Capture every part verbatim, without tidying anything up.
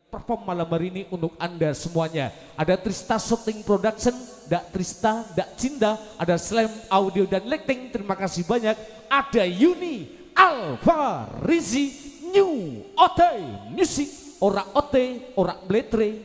perform malam hari ini untuk Anda semuanya. Ada Trista Shooting Production, Dak Trista, Dak Cinta, ada Slam Audio dan Lighting, terima kasih banyak. Ada Yuni, Alfa, Rizi, New, Ote, Music, Ora Ote, Ora Bletre.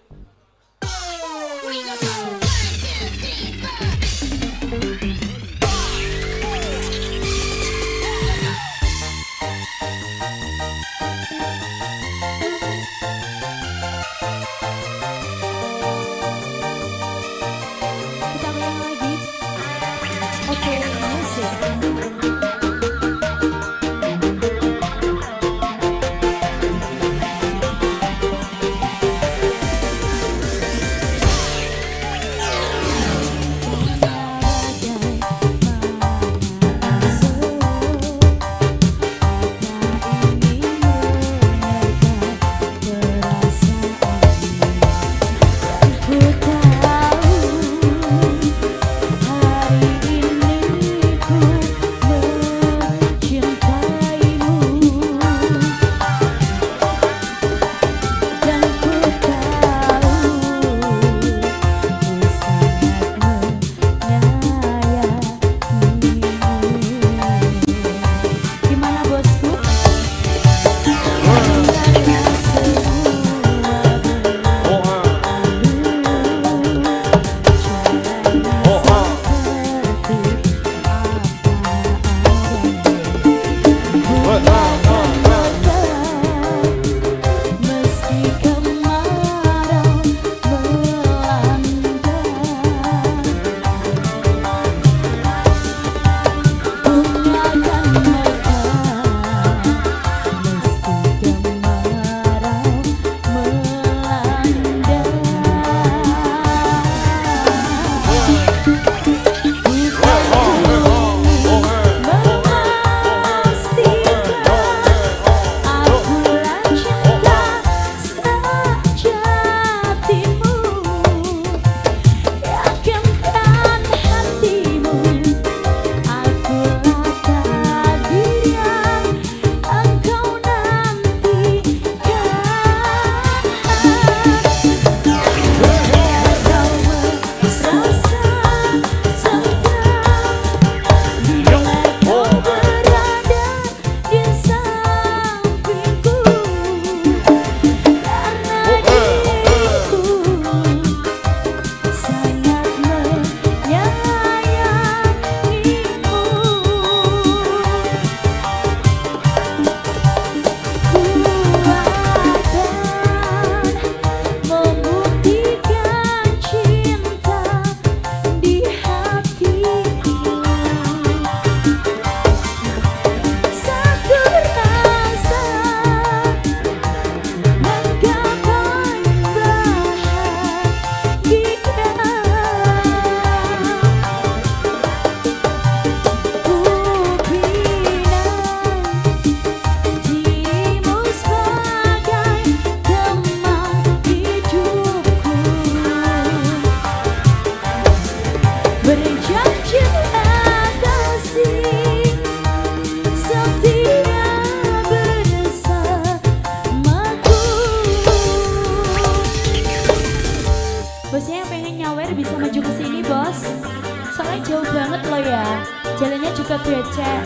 Bosnya yang pengen nyawer bisa maju ke sini, Bos. Soalnya jauh banget loh ya. Jalannya juga becek.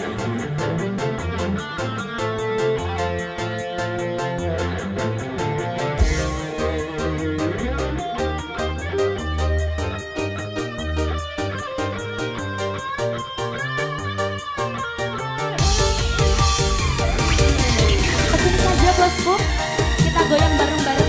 Kesini saja, Bosku. Kita goyang bareng-bareng.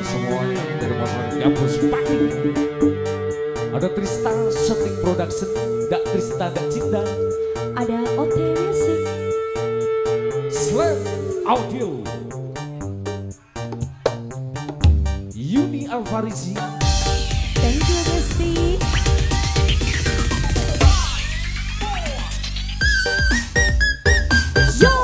semuanya dari masyarakat kampus Pati. Ada Trista Shooting Production, Dak Trista Dak Cinta. Ada O T Music, Slam Audio, Yuni Alfarisi. thank you Besti. Yo!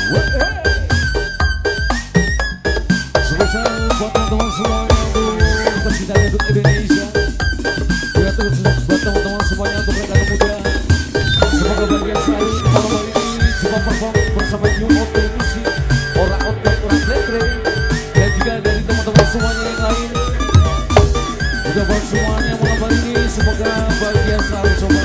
Spesial buat teman-teman semuanya untuk pecinta untuk Indonesia. Juga terus buat teman-teman semuanya untuk mereka muda. Semoga bahagia selalu. Kalau hari ini cuma perform bersama New Out Music, orang outback, orang letre, dan juga dari teman-teman semuanya yang lain. Juga buat semuanya malam hari ini semoga bahagia selalu sobat.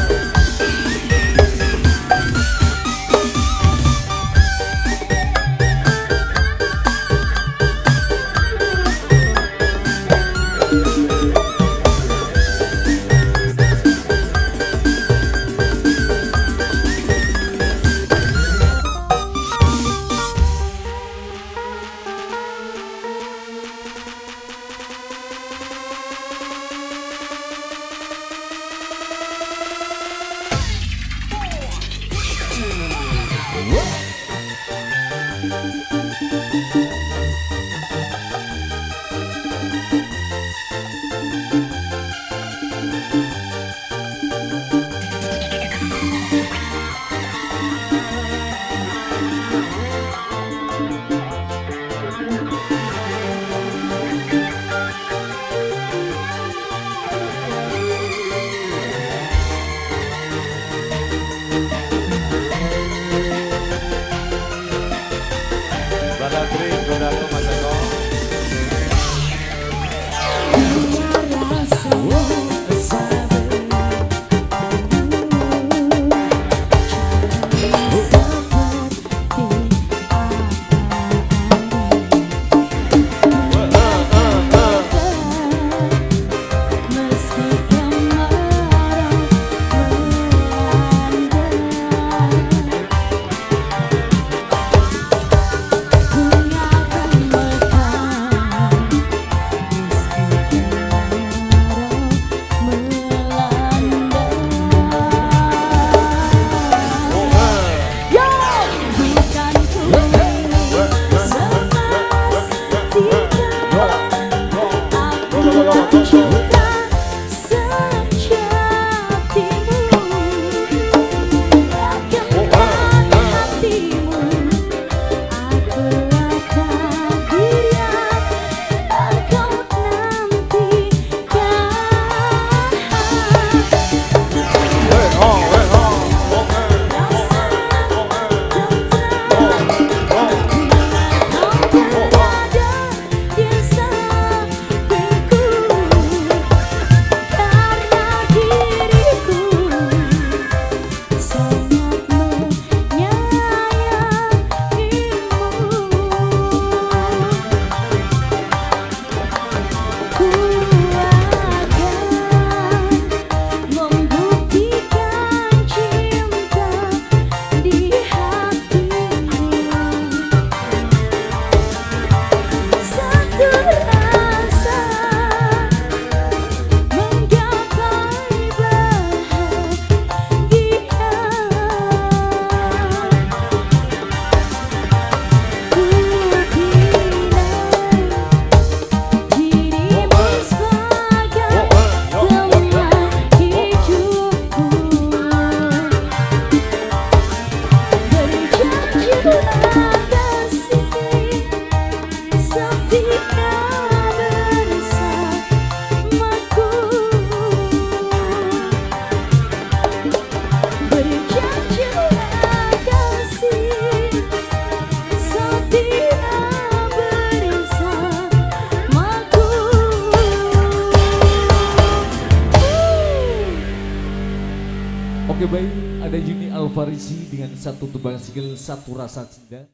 Oke baik, ada Yuni Alfarisi dengan satu tebang single Satu Rasa Cinta.